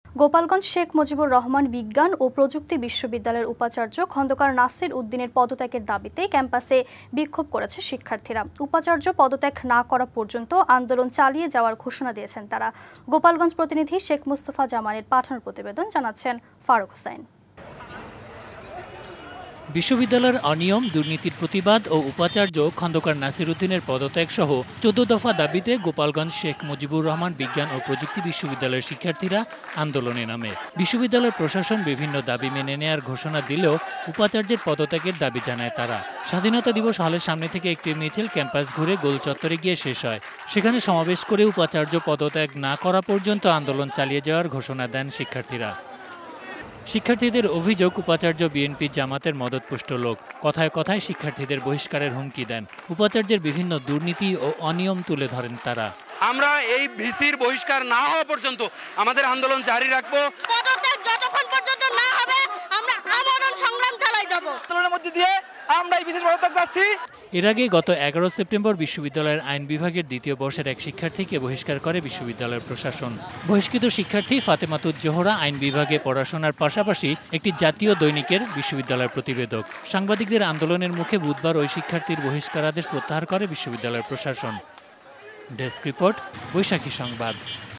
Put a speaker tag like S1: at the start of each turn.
S1: গোপালগঞ্জ শেখ মুজিবুর রহমান বিজ্ঞান ও প্রযুক্তি বিশ্ববিদ্যালয়ের উপাচার্য খন্দকার নাসির উদ্দিনের পদত্যাগের দাবিতে ক্যাম্পাসে বিক্ষোভ করেছে শিক্ষার্থীরা। উপাচার্য পদত্যাগ না করা পর্যন্ত আন্দোলন চালিয়ে যাওয়ার ঘোষণা দিয়েছেন তারা। গোপালগঞ্জ প্রতিনিধি শেখ মুস্তফা জামানের পাঠানো প্রতিবেদন জানাচ্ছেন ফারুক হোসেন।
S2: বিশ্ববিদ্যালয়ের অনিয়ম, দুর্নীতির প্রতিবাদ ও উপাচার্য খন্দকার নাসির উদ্দিনের পদত্যাগ সহ 14 দফা দাবিতে গোপালগঞ্জ শেখ মুজিবুর রহমান বিজ্ঞান ও প্রযুক্তি বিশ্ববিদ্যালয়ের শিক্ষার্থীরা আন্দোলনে নামে। বিশ্ববিদ্যালয় প্রশাসন বিভিন্ন দাবি মেনে নেয়ার ঘোষণা দিলেও উপাচার্যের পদত্যাগের দাবি জানায় তারা। স্বাধীনতা দিবস হলের সামনে থেকে একটি মিছিল ক্যাম্পাস ঘুরে গোল চত্বরে গিয়ে শেষ হয়। সেখানে সমাবেশ করে উপাচার্য পদত্যাগ না করা পর্যন্ত আন্দোলন চালিয়ে যাওয়ার ঘোষণা দেন শিক্ষার্থীরা। শিক্ষার্থীদের অভিযোগ, উপাচার্য বিএনপি জামাতের মদতপুষ্ট লোক। কথায় কথায় শিক্ষার্থীদের বহিষ্কারের হুমকি দেন। উপাচার্যের বিভিন্ন দুর্নীতি ও অনিয়ম তুলে ধরেন তারা।
S3: আমরা এই ভিসির বহিষ্কার না হওয়া পর্যন্ত আমাদের আন্দোলন জারি রাখবো।
S4: পদত্যাগ যতক্ষণ পর্যন্ত না হবে আমরা আমরণ সংগ্রাম চালাই যাব।
S5: আন্দোলনের মধ্যে দিয়ে আমরা এই ভিসির পদত্যাগ চাচ্ছি।
S2: এর আগে গত 11 সেপ্টেম্বর বিশ্ববিদ্যালয়ের আইন বিভাগের দ্বিতীয় বর্ষের এক শিক্ষার্থীকে বহিষ্কার করে বিশ্ববিদ্যালয়ের প্রশাসন। বহিষ্কৃত শিক্ষার্থী ফাতেমাতুজ জোহরা আইন বিভাগে পড়াশোনার পাশাপাশি একটি জাতীয় দৈনিকের বিশ্ববিদ্যালয়ের প্রতিবেদক। সাংবাদিকদের আন্দোলনের মুখে বুধবার ওই শিক্ষার্থীর বহিষ্কারাদেশ প্রত্যাহার করে বিশ্ববিদ্যালয়ের প্রশাসন। ডেস্ক রিপোর্ট, বৈশাখী সংবাদ।